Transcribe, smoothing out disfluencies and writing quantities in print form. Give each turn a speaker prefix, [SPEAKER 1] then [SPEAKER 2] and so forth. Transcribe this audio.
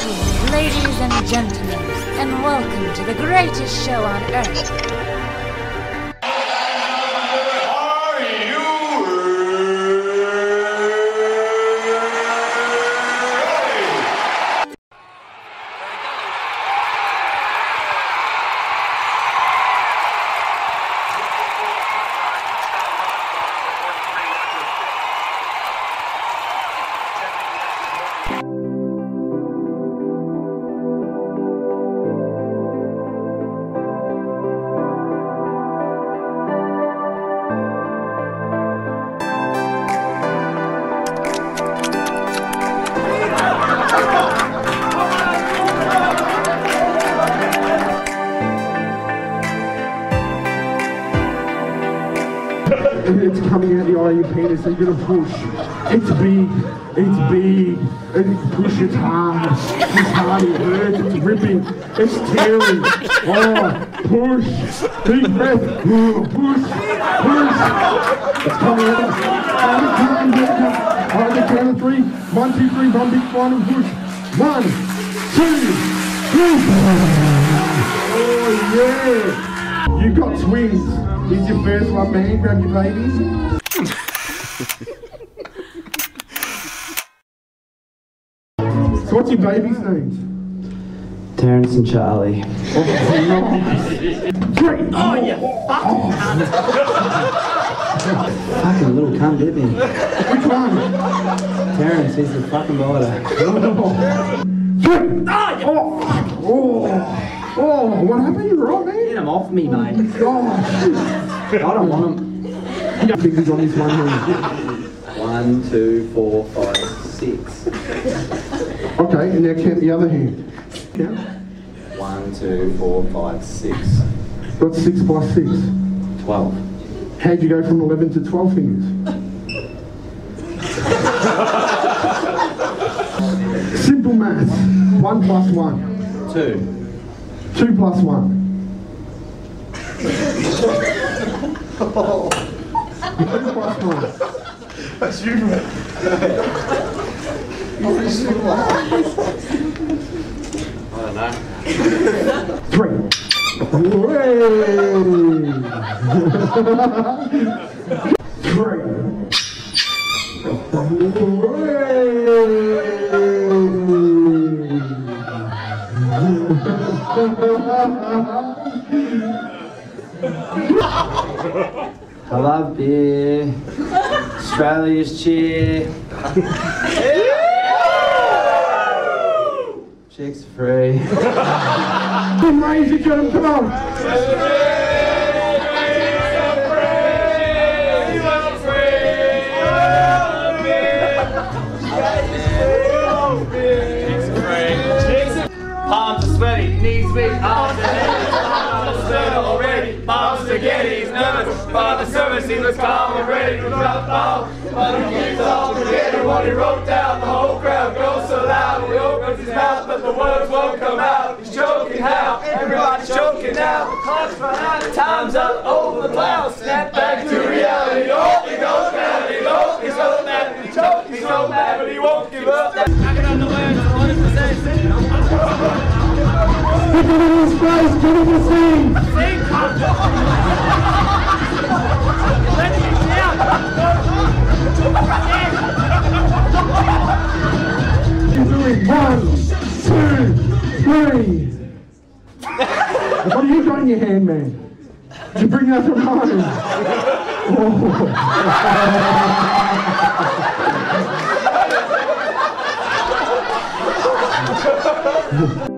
[SPEAKER 1] Greetings, ladies and gentlemen, and welcome to the greatest show on earth.
[SPEAKER 2] It's coming out the eye of your penis, so you're gonna push. It's big, and you push it hard. It's hard, it hurts, it's ripping, it's tearing. Oh, push, deep breath, push. It's coming out. On the count of three. 1, 2, 3, one big final push. 1, 2, 3. Oh yeah! You got twins. Here's your first one, man. Grab your babies. So what's your baby's names?
[SPEAKER 3] Terrence and Charlie.
[SPEAKER 2] Oh, nice.
[SPEAKER 3] Oh, you fucking little cunt, didn't he?
[SPEAKER 2] Which one?
[SPEAKER 3] Terrence, he's the fucking border.
[SPEAKER 2] Oh, what happened? You right, man?
[SPEAKER 3] Get him off me, mate.
[SPEAKER 2] Oh, shit.
[SPEAKER 3] I don't want him.
[SPEAKER 2] You got fingers on this one hand.
[SPEAKER 3] 1, 2, 4, 5, 6.
[SPEAKER 2] Okay, and now count the other hand. Count.
[SPEAKER 3] 1, 2, 4, 5, 6.
[SPEAKER 2] What's 6 plus 6?
[SPEAKER 3] 12.
[SPEAKER 2] How'd you go from 11 to 12 fingers? Simple maths. 1 plus 1.
[SPEAKER 3] 2.
[SPEAKER 2] 2 plus 1. 2 plus 1.
[SPEAKER 4] That's you, man.
[SPEAKER 3] I don't know.
[SPEAKER 2] 3.
[SPEAKER 3] I love beer. Australia's cheer. Chicks free.
[SPEAKER 2] Ladies and gentlemen, come on.
[SPEAKER 5] Palms are sweaty, knees weak, arms are heavy, arms are sweaty already, palms spaghetti, he's nervous, but the service he was calm and ready to drop off, but he keeps all together what he wrote down, the whole crowd goes so loud, he opens his mouth but the words won't come out, he's choking how, everybody's choking now, the clock's run out, time's up over the clouds, snap back to reality, oh, he goes mad, he knows he's so mad, he chokes, he's so mad, but he won't give up. I can on the words, 100%.
[SPEAKER 2] Look at his face, give him a sing!
[SPEAKER 5] Sing! Let me down!
[SPEAKER 2] You're doing 1, 2, 3. What have you got in your hand, man? Did you bring that from home? Oh.